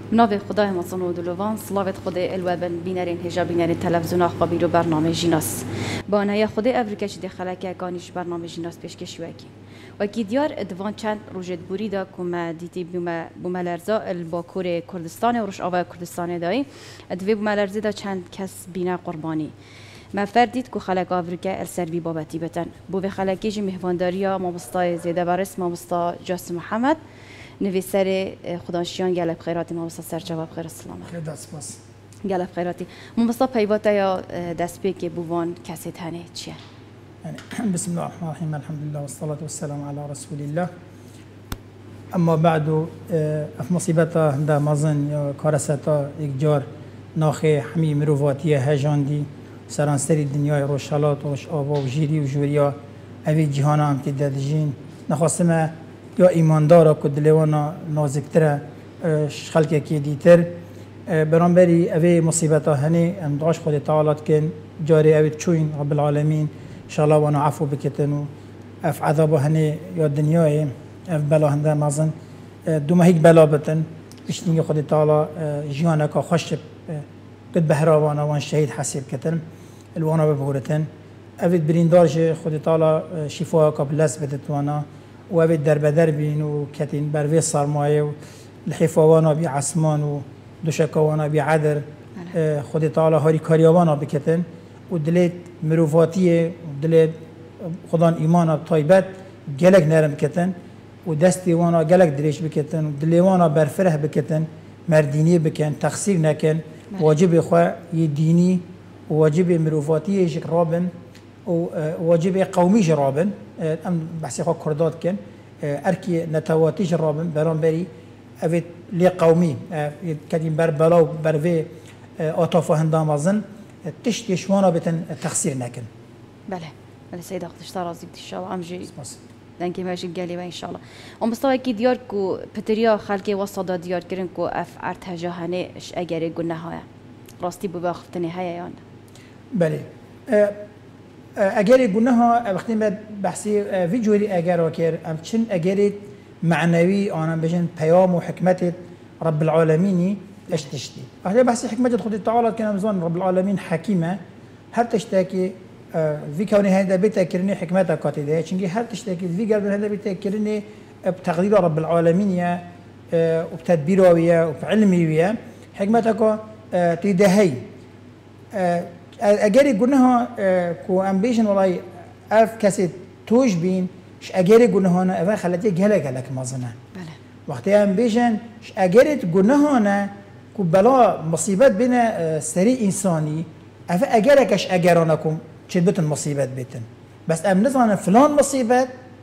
ناو خدای مصنوع و دلوان صلاوت خدای الوابن بینرین هجا بینرین تلفزیون خبیر و برنامه جیناس با آنها خدای افریقا چی دخالت کانیش برنامه جیناس پیشکش وکی وکی دیار ادوان چند روجت بوری دا کم دیتی بوملرزا الباکور کردستان و روش آوا کردستان دایی ادوی بوملرزی دا چند کس بینا قربانی ما فردید که خلق افریقا السروی بابتی بتن بو به خلقیج مهوانداریا مامستای زیده بارس مامستا جاس محمد نویسر خداشیان گله بخیراتی مامستا سرجواب خیر السلام خیر دست باس گله بخیراتی مامستا پیواتا یا دست به که بوان کسی تنه چیه يعني بسم الله الرحمن الرحيم الحمد لله والصلاة والسلام على رسول الله اما بعد اف مصیبتا دا مازن یا کارستا یک جار ناخه همی مروواتی هجاندی سرانسری دنیای روشالات و آوا و جیری و جوریا اوی جهان هم که دادجین نخواستم یا ایماندارا که دلوانا نازکتره خلقه که دیتر برانبری اوی مصیبتا هنی امداش خود تعالات کن جاری اوی چوین رب العالمین انشاءالله وانا عفو بکتن و اف عذاب هنی یا دنیای اف بلا هنده مازن دوما هیک بلا بتن اشتینگ خود تعالی جیانه که خوش قد بهراوانا وان شهید حسیب کتن الوانا ببورتن اوید بریندارج خود تعالی شفاها که بلس بدت وانا و اوید در بدر بین و کتین بروی سرمایه و الحفاوانا بی عسمان و دوشکوانا بی عدر خود تعالی هاری کاریوانا بکتن و دلیت مروفاتیه و دلیت خدان ایمان طایبت گلک نرم بکتن و دستی وانا گلک دریش بکتن و دلی وانا برفره بکتن مردینی بکن تقصیر نکن واجب خواه یه دینی و واجب مروفاتیه جک رابن و واجب قومی جرابن ام بحثی خواه کردات کن ارکی نتواتی جرابن بران بری اوید لی قومی کدیم بر بلاو بروی آتافا هندام ازن تشت يشوانا بتن تخسير ناكن. بله سيدة أختش ترازيك إن شاء الله أمجي. دنكي ماشي قالي إن شاء الله. مستوى كي دياركو بتريا خلقي وصدا ديار كرنكو أف عرتها جهاني إيش أجري قلنا هاي. راستي بباختني هاي يعني. بله. أجري قلناها وقتی بعد بحثی ویجوری أجر وكير أم چن أجري معنوي أنا بجن بيام وحكمة رب العالمين ايش تشتي؟ وقتی بحثی حكمة خود تعالى كنا مزون رب العالمين حكيمة هر تشتكي في كونه هذا بتذكرني حكمتها كاتده چونكي هر تشتكي في قلب هذا بتذكرني بتقدير رب العالمين يا وبتدبيره ويا وبعلمه ويا حكمتك تدهي اجري قلناها كو امبيشن والله اف كاسيت توج بين ش اجري قلناها انا افا خلتي جهلك مازنا بله وقتی امبيشن ش اجري قلناها انا كو بلا مصيبات بين سري انساني افا اجركش اجرانكم شدت المصيبات بيتن بس ام نظن فلان مصيبات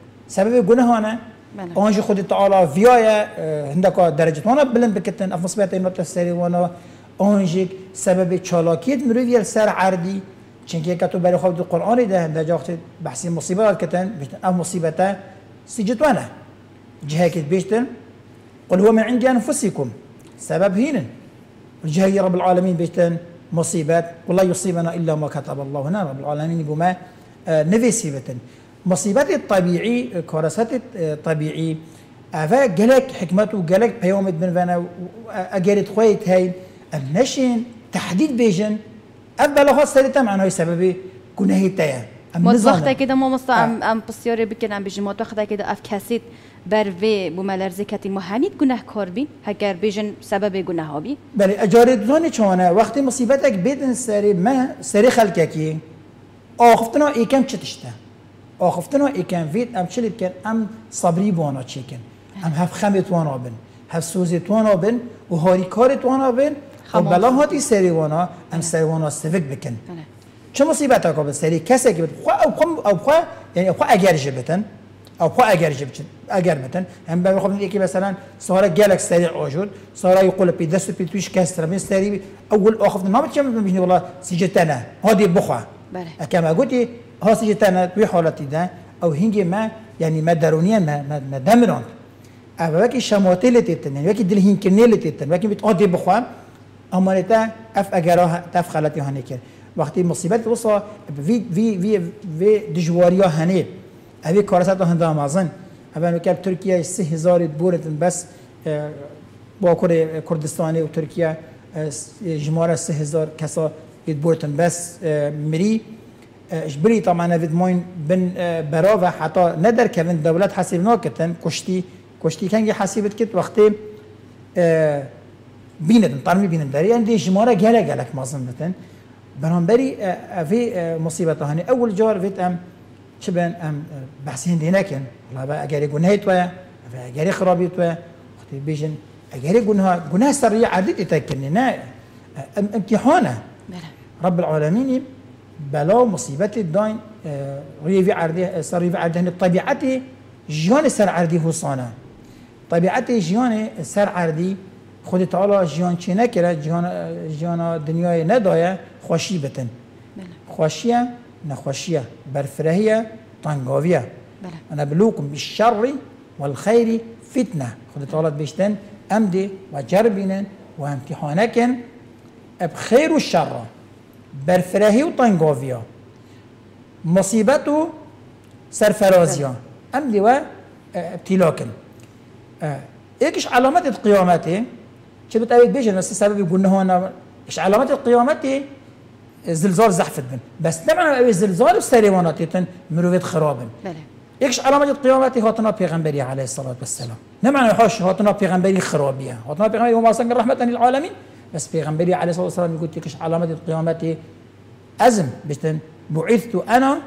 سبب قلناها انا انجي خد تعالى فيايا عندك درجه وانا بلند بكتن اف مصيبات انه تسري وانا آنجیک سبب چالاکیت مروی سر عردی چنگی که تو برای خود قرآن ده در جاست بحثی مصیبت کتن بیشتر اف مصیبته سجتوانه جهه کت بیشتر قل هو من عند أنفسكم سبب هين جهه رب العالمين بیشتر مصیبت والله يصيبنا إلا ما كتب الله هنا رب العالمين بما نفسي بتن مصیبت طبيعي كارثات طبيعي أفا جلك حكمته جلك بيوم بن فانا أجرت خويت هاي النشين تحديد بيجن أبلا خاص سريتا معناه سبب كنهي تايا موضوعته كده ما مصطع أم بسيارة بكن أم بيجمعت وقتها كده أف كاسيت برفي بملارزة كتي مهانيت جناه كاربين هكر بيجن سبب جناه بي بله أجاردوني شوانا وقت مصيبتك بيدن سري ما سري خلقكي آخفتنا إيكم تشتشته آخفتنا إيكم فيت أم شلت كان أم صبري وانا تشيكن أم هف خمت وانا بن هف سوزت وانا بن وهاري كارت وانا بن وبلا هاتی سری وانا ام سری وانا استفق بکن چه مصیبت ها سری کسی که او خو یعنی خو اگر جبتن او خو اگر بتن هم به خود یکی مثلا سواره گلک سری آجود سواره يقول بي دست بي توش كسر من سری اول اخذ نامت كم بيجي والله سجتنا هذه بخوا كما قلت ها سجتنا في حالتي ده او هنجي ما يعني ما درونيا ما دمران او وقتی شماتل تیتن یعنی وقتی دل هینکنیل تیتن وقتی بیت آدی بخوام امانتا اف اگرها تف خلطی هانی کرد وقتی مصیبت وصل وی دجواریا هنی اوی کارسات هندام ازن اول میکرد ترکیه 3000 بورتن بس با کردستانی و ترکیه جماره 3000 کسا يتبورتن بس مري اجبري طبعا نفيد موين بن براوة حتى ندر كفن دولات حسيبنا كتن كشتي كان حسيبت كت وقتي بيندن طالما بيندن داري عندي جمارة جالك مازن بتن برانبري في مصيبة هني أول جار فيت شبان بحسين ديناكن والله بقى أجاري جنهيت ويا أجاري خرابيت ويا وقتي بيجن أجاري جنها سريع عديد يتكلنا امتحانه رب العالمين بلا مصيبة الدين ريفي عرضه صار ريفي عرضه طبيعته جيان سر عرضي هو صانع طبيعته جيان سر عرضي خود تعالى جيان چه نکره جیان دنیای ندایه خوشی بتن خوشیه نخوشیه برفرهیه طنگاویه انا بلوكم بالشر والخير فتنه خود تعالى بيشتن امدي وجربين وامتحانكن بخير والشر برفرهي وطنقوفيا مصيبته سرفرازيا امدي وابتلاكن ايش علامات القيامة شو بتقول بيجن بس السبب يقول هنا ايش علامات القيامة زلزال زحفت بن بس طبعا زلزال وسريوانات مروفيت خرابن ايش علامات القيامة هاتنا بيغمبري عليه الصلاة والسلام نمعنا حوش هاتنا بيغمبري خرابية هاتنا بيغمبري وما سنقر رحمة للعالمين بس بيغمبري عليه الصلاة والسلام يقول ايش علامات القيامة أزم بشتن بعثت أنا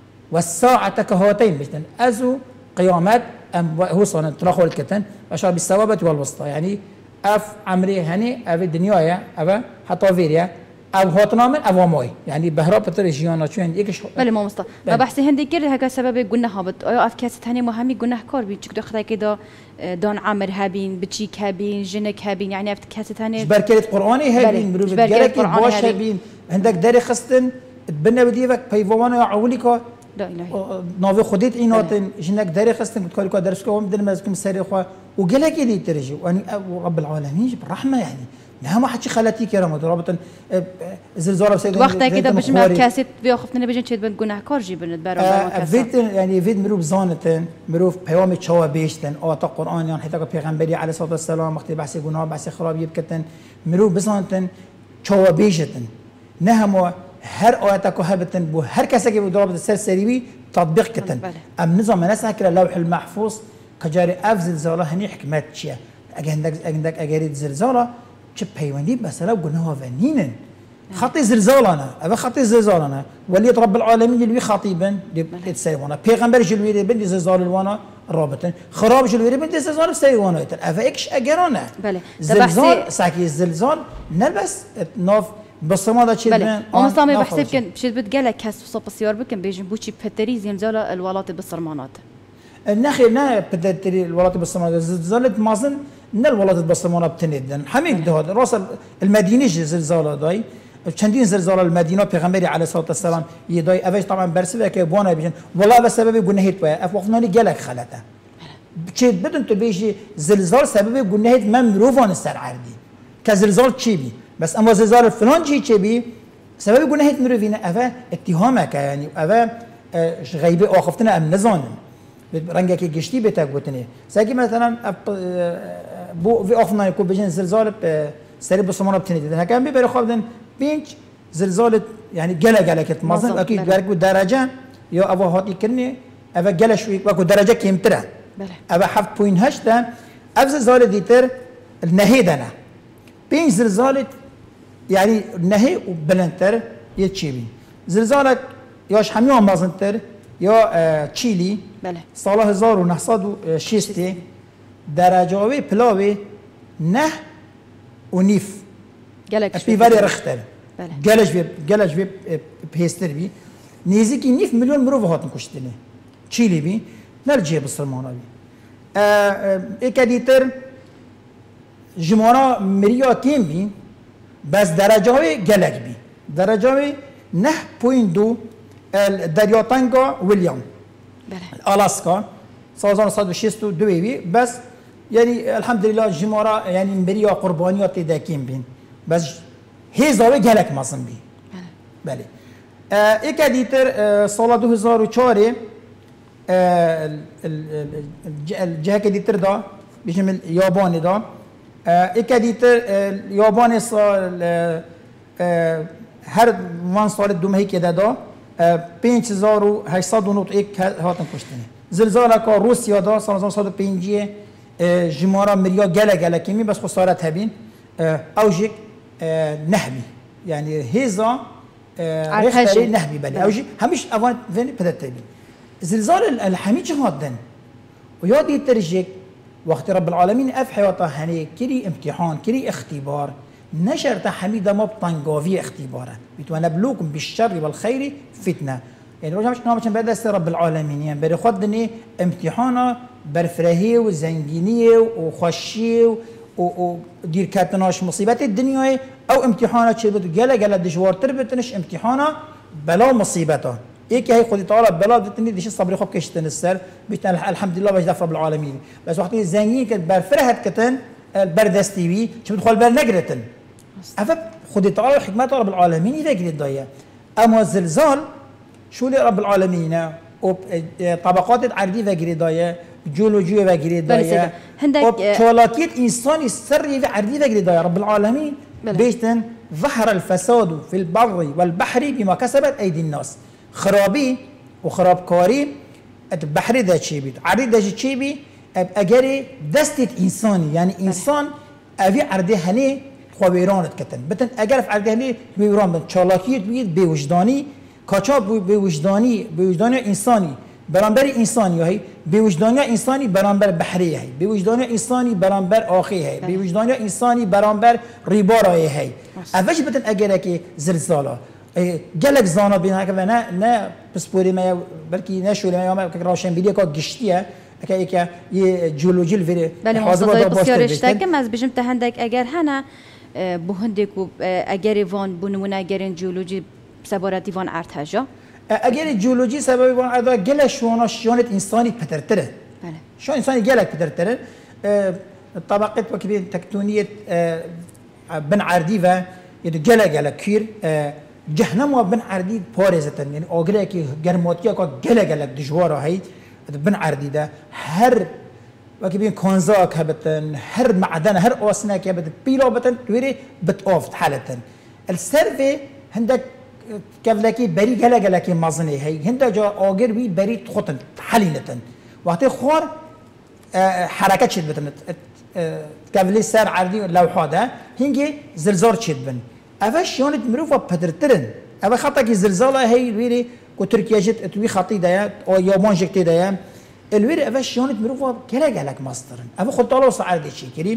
والساعة كهاتين بشتن أزو قيامات هو صنع تراخو الكتن أشار بالثوابت والوسطى يعني أف عمري هني أف الدنيا أف حتى فيريا أو هاتنا من أو موي يعني بهرب بتر جيانا شو عندي إيش بله ما مصطفى ما بحث هندي كده هكذا سبب جنة هابط أو أف كاسة هني مهمي جنة كار بيجي كده خذا كده دان عمر هابين بتشيك هابين جنك هابين يعني أف كاسة هني بركة قرآني هابين بروف جرك باش هابين عندك داري خستن تبنى بديفك بيفوانا يعوليكا لا إلهي نافي خديت إيناتن جنك داري خستن بتقولي كا درسكوا ومدن مازكم سري خوا وجلك اللي ترجع وأنا رب العالمين بالرحمة يعني نها ما حد خلاتي كرامة رابطا زلزال بسيد وقتها كده باش ما كاسيت بياخذنا بيجن شيء بنقول كارجي بنتبارا فيت يعني فيت مروف زانتن مروف بيوم تشوا بيشتن أو تا قرآن يعني حتى كبيغمبري عليه الصلاة والسلام وقت بحث جناه بحث خراب يبكتن مروف بزانتن تشوا بيشتن نهم هر آياتك وهبتن بو هر كسا كي بدرابة السر سريوي تطبيق كتن أم نظام ناس هكذا اللوح المحفوظ كجاري أف زلزالة هني حكمات شيء عندك أجاري زلزالة شو بيوندي مثلا وقلنا فنينا خطي زلزالنا أبى خطي زلزالنا وليد رب العالمين اللي خطيبا لتسيوانا بيغمبر جلويري بندي زلزال الوانا رابطن خراب جلويري بندي زلزال السيوانا يتن أبى إكش أجرانا زلزال ساكي الزلزال نلبس ناف بس ما ده شيء بله أنا صامي بحسب كن شيء بتقال كاس وصب السيار بكن بيجن بوشي بتري زلزال الولات بالصرمانات النخيل نا بتري الولات بالصرمانات زلزال مازن نل الولات بالصرمانات بتندن حميد ده راس المدينة زلزال داي چندین زلزال المدينة پیغمبری علیه الصلاة والسلام يداي أفش طبعا برسله که بوانا بيجن والله بسبب جنهيت ويا أفوقناني جلك خلته بتشيد بدن تبيجي زلزال سبب جنهيت من مروفان السر عردي كزلزال چی بي بس أما زلزال فلان چی بي سبب جنهيت مروفين أفا اتهامك يعني أفا غيبة آخفتنا أم نزانم رنگك گشتی بتاعتني ساكي مثلا بو في آخفتنا يكون بيجن زلزال سری بسمانه بتنید هکم بیبره خواب دن بینچ زلزال يعني جلا كت مازن اكيد جالك بالدرجه يا ابو هاتي كني ابا جلا شوي واكو درجه كيمتره ابا 7.8 اف زلزال ديتر النهيدنا بين زلزال يعني نهي وبلنتر يتشيبي زلزالك ياش حميون مازنتر يا تشيلي صالح 1906 درجه بلاوي نه ونيف بيفاري رختر جالش بي بهستر بي نيزيكي نيف مليون مروف هاتن كشتني تشيلي بي نرجع بالسلمانه بي اكاديتر جمارا مريا كيم بي بس درجه جالك بي درجه 9.2 الدريا تانغا ويليام الاسكا 1962 بي بس يعني الحمد لله جمارة يعني مريا قربانيات داكين بين بس هي زاوية جالك مازن بي بله إيكا ديتر سال 2004 الجهة ديتر دا بيجمل ياباني دا اكاديتر يابان سال هر وان سال دوم هيك دادا 5801 هاتن کشتنی زلزال که روسیا دا سال 1905 جمارا مریا گله کمی بس خسارت هبین اوجک نهبی یعنی هزا رخته نهبی بله اوجی همیش اوان وین پدت تبین زلزال الحمی جهادن و یادی ترجک وقت رب العالمين اف حياته هني كري امتحان كري اختبار نشرت حميده ما بطنقافيه اختبارا بتونبلوكم بالشر والخير فتنه يعني روجا مش نامش بعد است رب العالمين يعني بري خدني امتحانا برفرهي وزنجينيه وخشيه ودير كاتناش مصيبات الدنيا او امتحانات شبت جلا دجوار تربتنش امتحانا بلا مصيبته هيك هي خدي تعالى بلا بدتني ديش الصبر خب كشتن السر بيتن الحمد لله باش رب العالمين بس وقت الزنجين كانت برفرهت كتن البردستي بي شو بدخل برنجرتن أفب خدي تعالى حكمة رب العالمين إذا قلت ضيا أما الزلزال شو لي رب العالمين طبقات العردي وقري ضيا جيولوجيا وقري ضيا وشولاكيت إنساني السري في عردي وقري ضيا رب العالمين بيشتن ظهر الفساد في البر والبحر بما كسبت أيدي الناس خرابي وخراب كاري البحر ده شيء بيت عردي ده شيء بي أجري دستة إنساني يعني إنسان أبي عردي هني خویرانت کتن بتن اگر في عردهني خویران بن چالاکیت بید بوجدانی کاچاب بوجدانی انسانی برانبر انسانی هی بوجدانی انسانی برانبر بحری هی بوجدانی انسانی برانبر آخی هی بوجدانی انسانی برانبر ریبارا هی اوش بتن اگر که زلزالا گلک زانا بین که نه پسپوری ما بلکی نه شولی ما که راشن بیلی که گشتیه که یه جیولوژی الفری بله مصداقی بسیارش تکم از بجم تهندک اگر هنه بهندک و اگر وان بنمونه اگر جیولوژی سبارتی وان ارتجا اگر جیولوژی سببی وان ارتجا گله شونت انسانی پترتره بله شون انسانی گله پترتره طبقات وكبير تكتونية بن عردي و يعني جلا كير جهنم وبن عردي بارزة يعني أغلى كي جرماتيا جلا دجوارا هاي بن عردي ده هر وكبير كونزا كبتن هر معدن هر أوسنا كبتن بيلو بتن تويري بتقف حالة السيرفي عندك كفلكي بري جلا كي مازني هاي هندا جا أغير بي بري تخطن حلينة وقت خور حركات شد بتن كفلي سر عردي لوحة ده هنجي زلزال شد بن أفش يونت مروفا بدرترن أفا خطأ كي زلزالة هاي الويري كتركيا جت توي خطي ده أو يابان جت ده الويري أفش يونت مروفا كلا جالك ماسترن أفا خد طالو صعد شيء كريم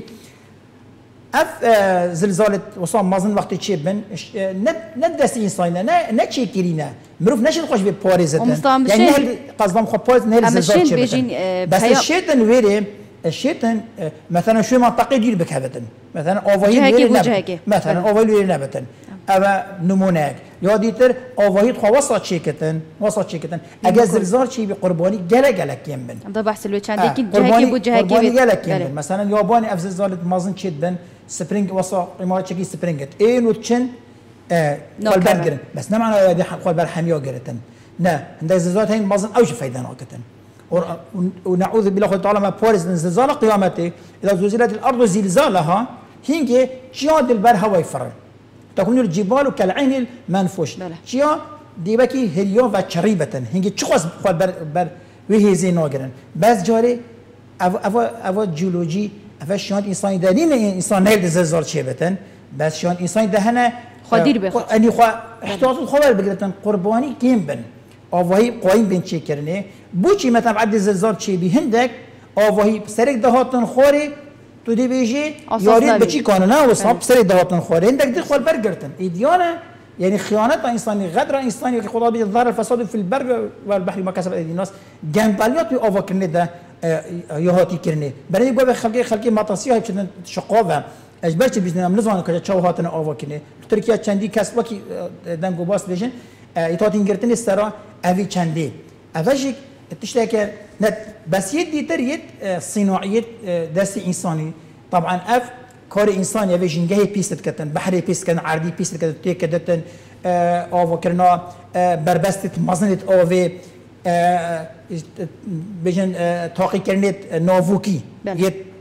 أف زلزال وصام مازن وقت شيء بن ندس إنساننا نشي كرينا مروف نشي خوش ببارزة يعني قصدم خب بارز نهل زلزال شيء بس الشيطان الويري الشيطان مثلا شو منطقة دير بكهبتن مثلا أوفاهي مثلا أوفاهي نبتن أبا نمونك يا ديتر أوفاهي تخوا وسط شيكتن أجا زلزال شيء بقرباني جلا كيم بن ده بحث لو كان ديك جهكي بوجهكي قرباني جلا كيم بن مثلا ياباني أف زلزال مازن شدن سبرينج وسط إمارات شكل سبرينجت إيه نوتشن قلبان بس نمعنا يا دي قلبان حمية جرتن نا عند زلزال هين مازن أوش فايدة ناقتن ونعوذ بالله تعالى ما بورز من زلزال قيامته إذا زلزلت الأرض زلزالها هنجي جهاد البر هوا يفرر تكون الجبال كالعين المنفوش جيا ديبكي هريون وشريبة هنجي تشخص بخوال بر وهي زين ناقرن بس جاري أفا جيولوجي أفا شان إنسان دارين إنسان نهيد زلزال شيبتن بس شان إنسان دهنا خدير بخو أني خوا احتياط الخبر بقدرتن قرباني كيم بن آوایی قایم بین چه کرنه بوچی مثلا بعد زلزال چی بی هندک آوایی سرک دهاتن خوری تو دی بیجی یاری بچی کانونه و صاحب سرک دهاتن خوری هندک دی خال برگرتن ایدیانه يعني خيانة إنساني غدر إنساني في خدا بيظهر الفساد في البر والبحر ما كسب أيدي الناس جنباليات بأوفا كرنه ده يهاتي كرنه برای باب خلقی مطاسی های چند شقاوه اجبرت بیزنم نزانم که چه هاتن آوا کنه ترکیه چندی کسب کی دنگو باس بیشن ایتاتین گرتن استرا اوی چندی اوجی تشتاك نت بس يدي تريد صناعية دست إنساني طبعا أف كار إنساني أبي جنجه بيست كتن بحري بيست كتن عردي بيست كتن تيك كتن أو كرنا بربست مزنة أوفي بيجن تاقي كرنت نافوكي يت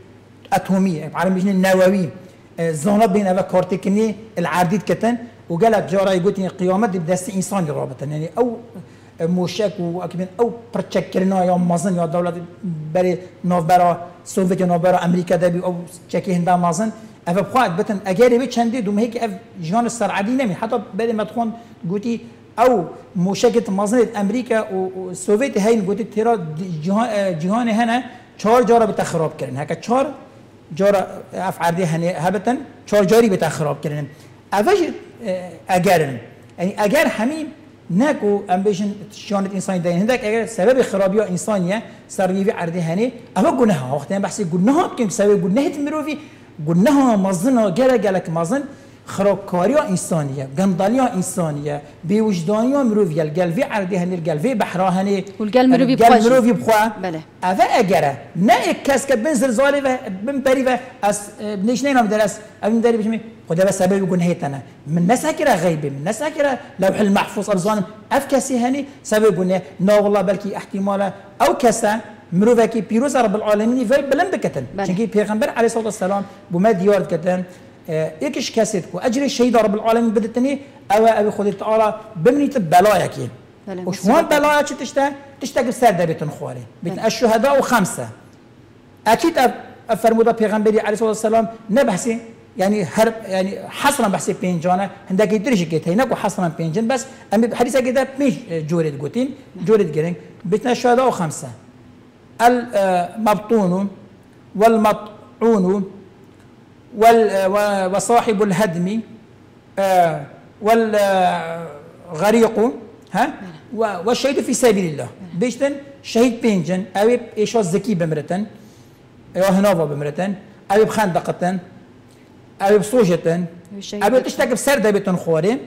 اتوميه عالم بيجن النووي زانا بين افا كارتكني العرديد كتن وقالت جارا يقولني قيامت بدست انساني رابطه يعني او موشك واكيد او برتشكرنا يا مازن يا دوله بري نوفبرا سوفيت نوفبرا امريكا دبي او تشكي هندا مازن افا بخوات بتن اجاري بتشندي دوم هيك اف جان السرعدي نمي حتى بدي ما تكون قلتي او موشكت مازن امريكا والسوفيت هاي قلتي ترى جهان هنا 4 جاره بتخراب كرن هكا 4 جاره افعردي هنا هبتن 4 جاري بتخراب كرن افاج اجارن يعني اجار حميم ناكو امبيشن شانت انسان دين هندك اگر سبب خرابی انسانیه سروی عرضی هنی اما گناه وقتی بحث گناه که سبب گناه مروی گناه مازن گله گلک مازن خرابکاری انسانیه گندالی انسانیه بیوجدانی مروی القلبی عرضی هنی القلبی بحرا هنی والقلب مروی بخوا بله اوا اگر نه کس که بن زلزالی و بن بری و از بنیش نام درس ابن داری بشمی خدا بس سبب جنهتنا من نسكر غيبي من نسكر لوح المحفوظ أبزان أفكسي هني سبب جنه نا والله بلكي احتمالا أو كسا مروفكي بيروز رب العالمين في بلند بكتن شنكي بيغمبر عليه الصلاة والسلام بما ديار كتن إيكش كسيت وأجر الشهيد رب العالمين بدتني أو أبي خدي تعالى بمني تبلايا كي وشوان بلايا تشتا بسر دبيتن خواري بيتن الشهداء 5 أكيد أفرمودا بيغمبري عليه الصلاة والسلام نبحثي يعني هرب يعني حصرا بحسي بينجانا هندك يدرج كيت هناك وحصرا بينجن بس أم حديثة كده مش جورد قوتين جورد جرين بيتنا الشهداء 5 المبطون والمطعون وصاحب الهدم والغريق ها والشهيد في سبيل الله بيشتن شهيد بينجن أو إيش الزكي بمرتن أو هنوفا بمرتن أو بخندقة أو بصوجة أو تشتكي بسردة بتنخوري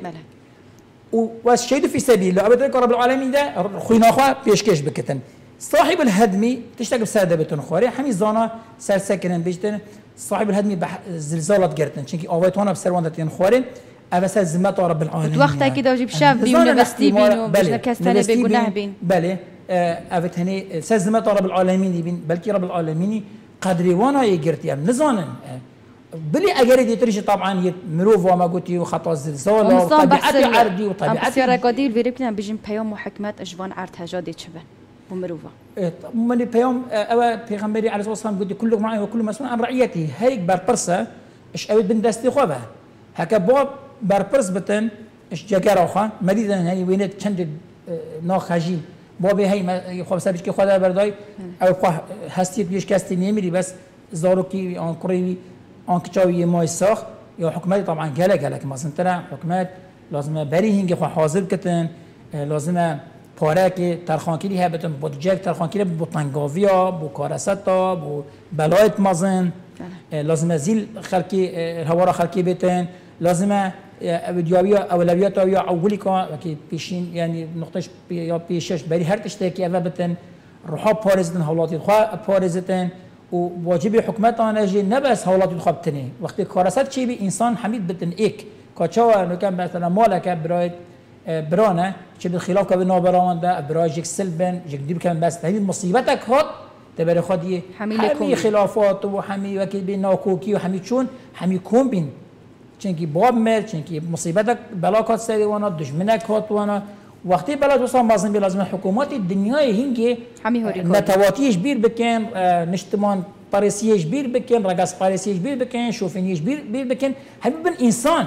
والشهيد في سبيل الله أو تذكر رب العالمين ده خوينا أخوة بيشكش بكتن صاحب الهدم تشتكي بسردة بتنخوري حمي زانا سر سكنن بيجتن صاحب الهدم زلزالات جرتن شنكي أويتوانا بسروانة تنخوري أو سر زمات رب العالمين وقتها كده وجيب شاب بيمنا بستي بينو بجنا كستانة بيقناه بين بله أوت هني سر زمات رب العالمين بين بلكي رب العالمين قدري وانا يجرتي نزانن بلي اگر ديتريش طبعا مروف وما قلتي وخطا الزلزال وطبيعتي عردي وطبيعتي سيارة قدير فيريبنا بيجن بيوم وحكمات اجوان عرض هجادي تشبن ومروفا من بيوم او بيغمبري عليه الصلاه والسلام قلت كل معي وكل مسؤول عن رعيته هيك بربرسه اش اوي بن دستي خوبه هكا بوب بربرس بتن اش جاكر اخا مدينه هني وين تشند ناخجي بابي هي خوب سبج كي خدا برداي او هستي بيش كاستي نيمري بس زاروكي ان قريبي انكتشاوي ماي ساخ يا حكومات طبعا جالك مثلا ترى حكومات لازم بري هنگي خو حاضر كتن لازم پارک ترخانکیری هبتن بودجک ترخانکیری بوتنگاویا بو کارستا بو بلایت مازن لازم زیل خلقی هوارا خلقی بتن لازم اولویات یا اولی که پیشین یعنی نقطش یا پیشش بری هر تشتکی اول بتن روحا پارزتن حالات خو پارزتن و واجب حکومت آنجی نبس حالات خو بتنی وقتی کارست چی بی انسان حمید بتن ایک کاچا نکم مثلا مالک برای برانه چه بالخلاف که نابران ده برای یک سلبن یک دیب کم بس هذه مصیبتک هات تبر خودی همی خلافات و همی وکی بین ناکوکی و همی چون همی کم بین چنکی باب مر چنکی مصیبتک بلاکات سری وانا دشمنک هات وانا وقتی بلاد وصل مازن بلازم حکومات دنیای هنگی نتواتیش بیر بکن نشتمان پارسیش بیر بکن رقص پارسیش بیر بکن شوفینیش بیر بکن همی بن انسان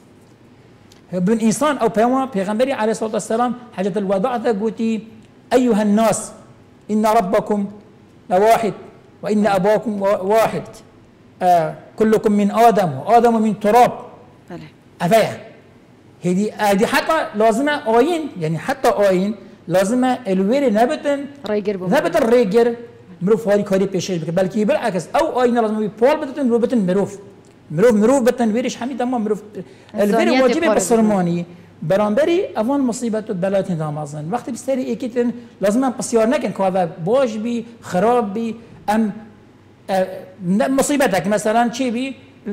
ابن إنسان أو پیغمبري عليه الصلاة والسلام حاجة الوداع قلتي أيها الناس إن ربكم لواحد وإن أباكم واحد كلكم من آدم وآدم من تراب أفايا هذه حتى لازم آين يعني حتى آين لازم الوير نبتن ريجر مروف هاري كاري بيشش بلكي بالعكس أو آين لازم يبول بتن روبتن مروف بتن ويرش حميد اما مروف الفير واجب بسرماني برانبري اوان مصيبه بلات نامازن وقت بستري ايكيتن لازم بسيار نكن كوا باش بي خراب بي ام مصيبتك مثلا شي بي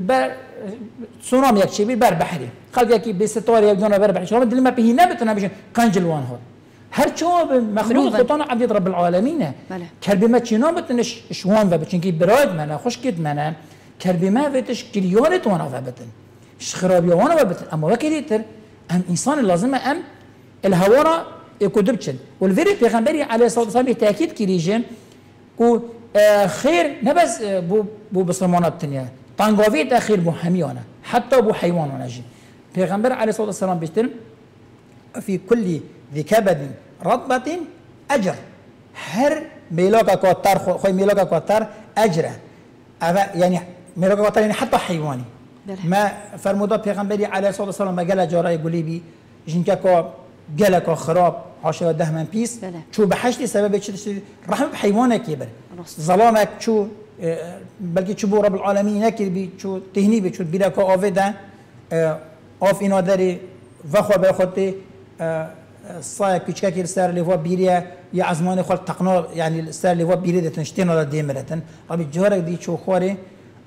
تسونامي يك شي بي بر بحري خلق يكي بستوري يبدون بر بحري شو بدل ما بي نبتنا بيش كنجل وان هون هر چوب مخلوق خطان عبد رب العالمين بله. كربما چنا بتنش شوان و بچنکی براد منه خوش کد منه كربما وتش كليونت وانا وبتن خرابي وانا وبتن اما وكيتر ام انسان لازم ام الهوارا يكدبچن والفيري پیغمبري عليه الصلاه والسلام تاكيد كريجن كو خير نبز بو بسلمانات الدنيا طنقافيت خير بو هميانا حتى بو حيوان ونجي پیغمبر عليه الصلاه والسلام بيشتن في كل ذي كبد رطبة أجر هر ميلاك كوتر خوي ميلاك كوتر أجره يعني ميلاك كوتر يعني حتى حيواني ما فرمودا پیغمبري عليه الصلاة والسلام ما قال جارا يقولي بي جنكا كو قالك خراب حاشا ده من بيس شو بحشتي سبب شيء رحم بحيوانك يبر ظلامك شو بلكي شو رب العالمين يكل بي شو تهني بي شو بيلاك أوفيدا أوف إنه داري وخو بخوتي صايا كيشكاكي السار اللي هو بيريا يا عزمان خال تقنار يعني السار اللي هو بيريا تنشتين ولا ديمرتن أبي جهرك دي شو خوري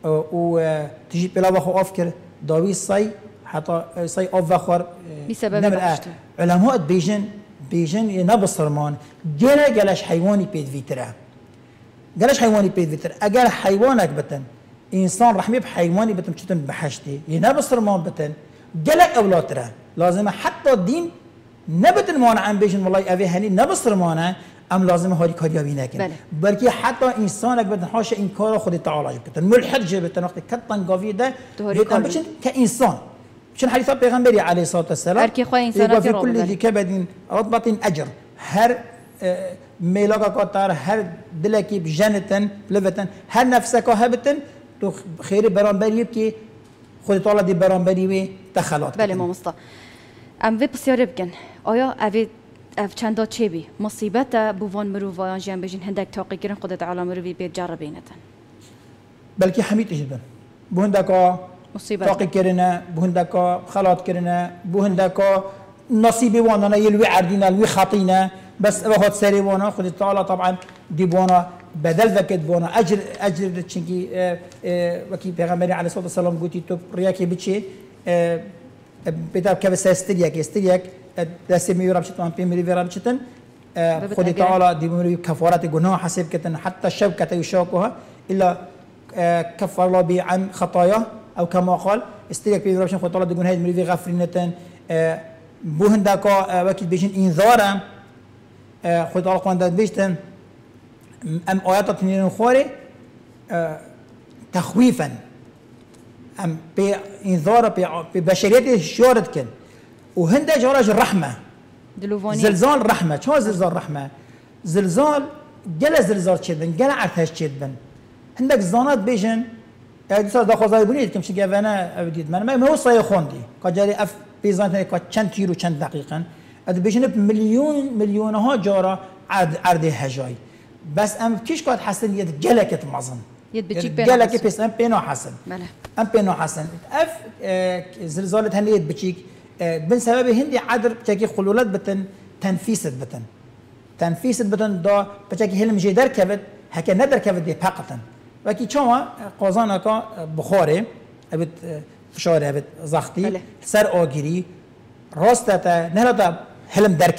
وتجي بلا وخو أفكر داوي صاي حتى صاي أف وخور بسبب علماء بيجن ينبص رمان جلاش حيواني بيد فيترا جلاش حيواني بيد فيترا أجل حيوانك بتن إنسان رحمي بحيواني بتن شتن بحشتي ينبص رمان بتن جلك أولاد ترى لازم حتى الدين نبت المانع عن بيجن والله أبي هني نبصر مانع أم لازم هاري كاريا بيناكن بلكي حتى إنسانك بدن حاشا إن كاره خد تعالى جبتن ملحد جبتن وقت كتن قافي ده يتم بيجن كإنسان بيجن حديث پیغمبری عليه الصلاة والسلام هر کی خواه إنسانك في كل ذي كبد رطبة أجر هر ميلاك كتر هر دلكي بجنتن لفتن هر نفسك هبتن تو خير برانبري بكي خود تعالى دي برانبري و تخلات بله ما مصطفى ام وی بسیار بکن آیا اوی اف چندا چه بی مصیبت بوان مروفایان جنب بجین هندک تاقی گرن خودت عالم مروفی بید جرب بینتن بلکه حمید جدا بوهندکا مصیبت تاقی کرنه بوهندکا خلات کرنه بوهندکا نصیبی وانا یلوی عردینا یلوی خاطینا بس وقت سری وانا خود تعالى طبعا دي بوانا بدل وقت بوانا اجر چنکی وکی پیغمبر علیه الصلاه والسلام گویی تو ریاکی بچه بيتاب كيف استرياك دست ميورا بشتن بين ميرا بشتن خدي تعالى دي ميرا كفارات جناح حسب كتن حتى الشوكة يشاكها إلا كفر الله به عن خطاياه أو كما قال استرياك ميرا بشتن خدي تعالى دي جناح ميرا غفرينتن بوهندكا وكيل بيجن إنذارا خدي تعالى قاندد بيجتن أم آيات تنين خوري تخويفا ام بانذار ببشريته شورت كن وهندا جراج الرحمه زلزال رحمه شو زلزال رحمه زلزال جل زلزال شدن جل عرتش شدن عندك زانات بيجن ادي دا خوازای بنید كم شي انا ابديد ما هو صاي خوندي قجاري اف بيزانت كا چند تيرو چند دقيقه ادي بيجن مليونها جاره عرض هجاي بس ام كيش قد حسن يد جلكت مازن جالك بس ام بينو حسن ام بينو حسن اف زلزال هنيت بتشيك بن سبب هندي عدر بتشكي خلولات بتن تنفيست بتن دا بتشكي هلم جدار كبد هكا ندر كبد دي فقطا وكي چوما قازانك بخاري ابت فشار ابت زختي سر اوغري راستتا نهلا هلم در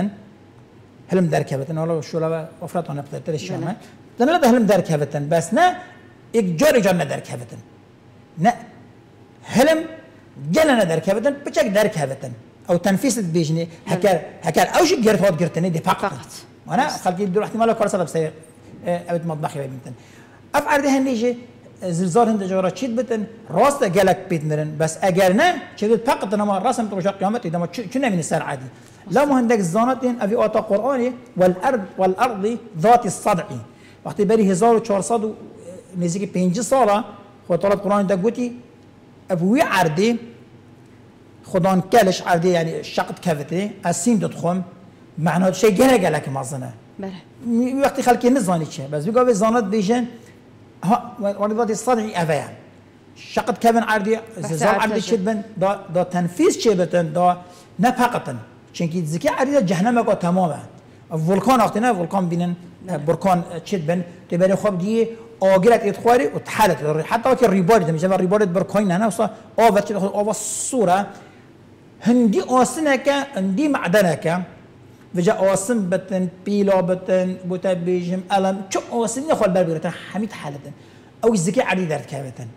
كبتن ولا شولا افرط انا بتر الشام دنلا ده هلم در كفتن بس نه یک جاری جان در كفتن نه هلم جلنا در كفتن بچك در كفتن او تنفيس بيجني هكر اوش جرفات جرتني دي فقط وانا خلقي دور احتمال كرسه بس ابد مطبخي بيمتن افعل ده هنيجي زلزال هند جورا تشيد بتن راست جالك بيتنرن بس اگر نه شدت فقط انا ما رسم تو قيامت اذا ما شنو من السر عادي لا مهندك الزانتين ابي اوتا قراني والارض ذات الصدع وقتی بری 1400 نزدیک 5 ساله خود طلب قرآن دا گویی ابوی عرضی خدان کلش عرضی یعنی شقت کفته از سین دادخم معنات شی گله که مازنه بله وقتی خلکی نزانی چه بس بگو زانات بیشن ها واردات الصدعي افيا شقت كفن عرضي زلزال عرضي شبن دا تنفيذ شبتن دا نفقتن چونكي ذكي عرضي جهنم کو تماما فولكان اختنا فولكان بينن بركان شبن تبري خب دي آگرت ادخواری و تحلت حتی که ریباری دم میشه ریباری برکاین نه واسه آب چه داخل آب صوره هندی آسنه که هندی معدنه که وجا آسم بتن پیلا بتن بوتا بیجم علم چو آسم نخوال بر بیرتن حمید حالتن او زکی عردی درد که بتن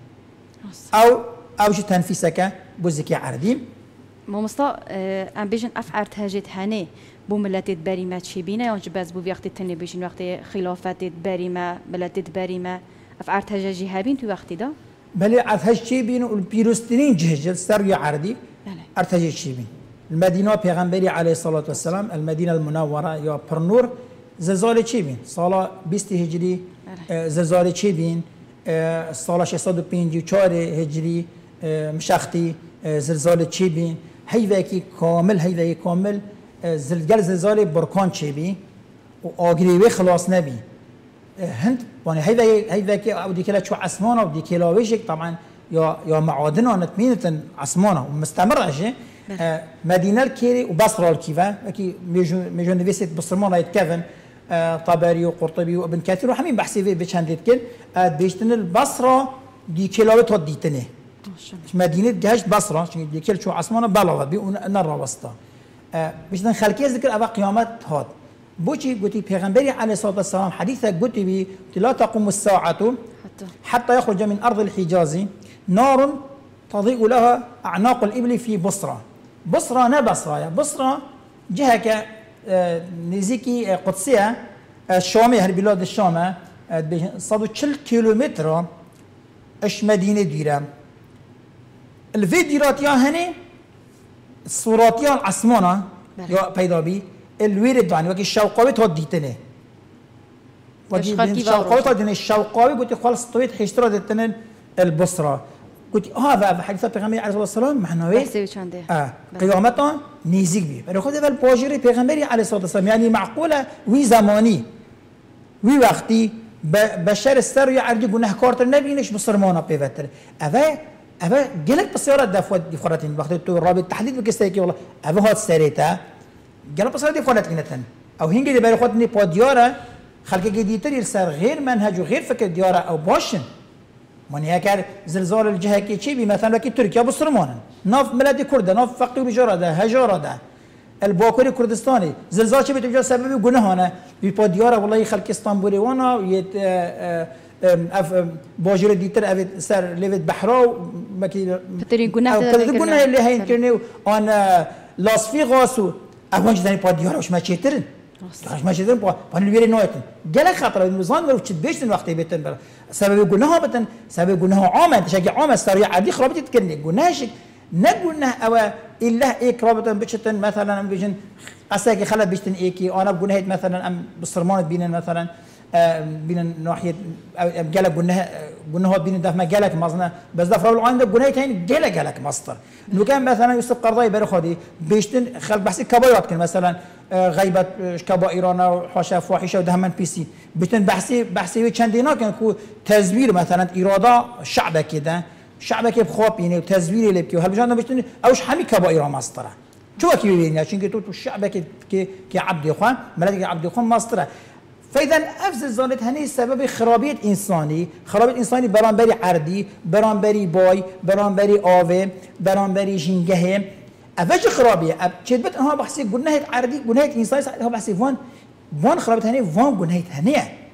او جو تنفیسه که بو زکی عردی مامستا ام بیجن افعر تهجد هنه بو ملتت بریمه چی بینه یا بس بو وقتی تنه بیجن وقتی خلافتت بریمه ملتت بریمه افعر تهجدی هبین تو وقتی دا؟ بله ارتهج چی بین و پیروسترین جهجل سر یا عردی ارتهج چی بین المدينة پیغمبری علیه الصلاة والسلام المدينة المنورة یا پرنور زلزال چی بین؟ سال 20 هجری زلزال چی بین؟ سال 654 هجری مشختی زلزال چی بین؟ هیوکی کامل زلزال برکان چی بین؟ و آگریوی خلاص نبی هند يعني هيدا او ديكلا شو عسمانه وديكلا ويشك طبعا يا معادنه نتمينه عسمانه ومستمره شيء مدينه الكيري وبصره الكيفا اكي ميجون نفيست بصرمانه يتكفن طبري وقرطبي وابن كثير وحمين بحسي في بشانديت كل بيشتن البصره ديكلا توديتني مدينه جهش بصره ديكلا شو عسمانه بلغه بي نرى وسطا بيشتن خلقيه ذكر ابا قيامات هاد بوشي قلتي پیغمبري عليه الصلاة والسلام حديثة قلتي بي لا تقوم الساعة حتى يخرج من أرض الحجاز نار تضيء لها أعناق الإبل في بصرة بصرة نبصرة بصرة جهة نزيكي قدسية الشامية بلاد الشام صادو 40 كيلومتر اش مدينة ديرة الفيديوهات يا هني الصورات يا العسمانة يا بيدا بي الويرد داني وكي الشوقاوي تود ديتنه وكي الشوقاوي تود ديتنه الشوقاوي قلت خلاص طويت حشترا ديتنه البصرة قلت هذا حديث پیغمبر عليه الصلاة والسلام معنوي قيامته نيزيك بي بل خود اول باجري پیغمبر عليه الصلاة والسلام يعني معقولة وي زماني وي وقتي بشر السر يعرض گناهکار نبينش بصرمانه بيفتر اوا جلك بسيارة دفوت دفخرتين وقت تو رابط تحديد بكستيكي والله اوا هات سريتا جلب بصير دي خلت لينتن او هنجي دي بياخد ني بوديارا خلق جديدتر يرسل غير منهج وغير فكر ديارا او باشن من هيك زلزال الجهه كي شي مثلا كي تركيا بصرمان ناف بلاد كرد ناف فقي بجاره ده هجاره ده الباكوري كردستاني زلزال شي بتوجه سبب گناهانه بي بوديارا والله خلق اسطنبولي وانا يت اف باجر ديتر اف سر ليفت بحراو مكي بتري گناه گناه اللي هين كرنيو انا لاس فيغاسو اونج داني بوديارا وش ما تشيترن ما تشيترن بان الويري نويتن جل خاطر النظام لو تشبيشن وقت بيتن سبب گناه بتن سبب گناه عام انت شاكي عام سريع عادي خرابت تكني گناهش نقولنا او الا ايك رابطن بشتن مثلا بيجن اساكي خلت بيشتن ايكي انا بگناهت مثلا ام بصرمان بين مثلا بين ناحيه جلك قلنا هو بين دفع ما جلك مصنع بس دفع لو عنده جنيه ثاني جلك مصدر لو كان مثلا يوسف قرضاي برخدي بيشتن خل بحسي كبايات مثلا غيبه كبائرنا وحاشا فواحشه ودهمن بي سي بيشتن بحسي چندينا كان كو تزوير مثلا اراده شعبه كده شعبك بخواب يعني وتزوير اللي بكي وهالبجان بيشتن اوش حمي كبائر مصدره شو كي بيني عشان تو شعبك كي عبد اخوان ملك عبد اخوان مصدره فإذا أفزل زالت هني سبب خرابية إنساني برانبري عردي برانبري باي برانبري آوه برانبري جنگه أفج خرابية چید بت أنها بحثي گناهت عردي گناهت إنساني أنها بحثي وان خرابية هني وان گناهت هني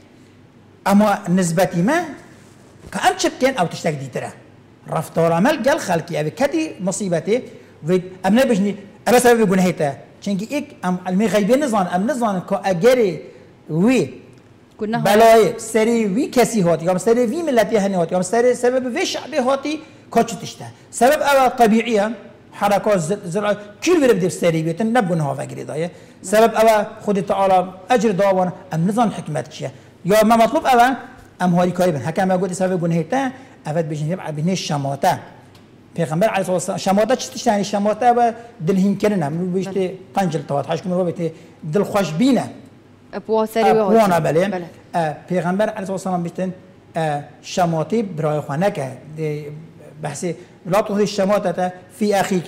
أما نسبتي ما كأن شبكين أو تشتاك دي ترى رفتار عمل قال خلقي أبي كدي مصيبتي أم نبجني أبا سبب گناهته چنگي إيك أم علمي غيبين نظان كأجري وی بلای سری وی کسی هاتی یا سری وی ملتی هنی هاتی یا سری سبب وی شعبی هاتی کاچتشته سبب اول طبیعیه حرکات زرع کل بره بدر سری بیتن نبگونه ها وگری دایه سبب اول خود تعالی اجر داوان ام نظام حکمت چیه یا ما مطلوب اول ام هاری کاری بن حکم اگه سبب گناهیته اول بجنب بینه شماته پیغمبر علیه الصلاة شماته چیش یعنی شماته و دلهین کردن منو بیشتر قنجل توات حاش کنم بیشتر دل خوش بینه وانا بله پیغمبر علیه السلام بیشتن شماتی برای خانه که بحثی لا تظهر الشماتة في أخيك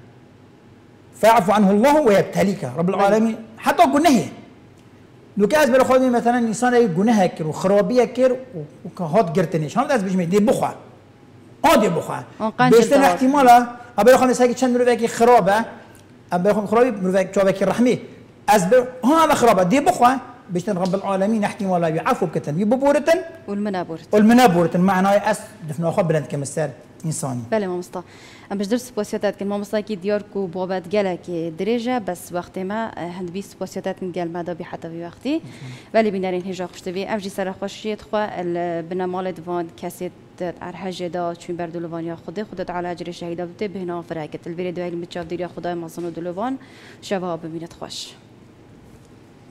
فاعف عنه الله ويبتليك رب العالمين حتى گناه لو كاز برای خودی مثلا انسان ای گناه کر و خرابی کر و که هات گرتنیش هم دست بجمه دی بخوا دی بخوا بیشتر احتمالا برای خودی سعی چند مروی که خرابه برای خودی خرابی مروی چوبه که رحمی أزبر هذا خرابة دي بخوا بيشتن رب العالمين نحكي ولا يعفو بكتن يبورتن والمنابورتن معناه أس دفنا خو بلند كمستر إنساني. بله مامستا. ام بجدر سپاسیاتت کن مامستا کی دیار کو بابت گله که درجه بس وقت ما هند بی سپاسیاتت من گل مدا بی حتی بی وقتی ولی بینرین هجا خوشتوی ام جی سر خوشیت خو بنمال دوان کسی ارهج دا چون بر دلوان خودت على اجر شهیدا بته بهنا فرکت الویدیو هایی متشاف دیری خدای مازن دلوان شباب ببینید خوش.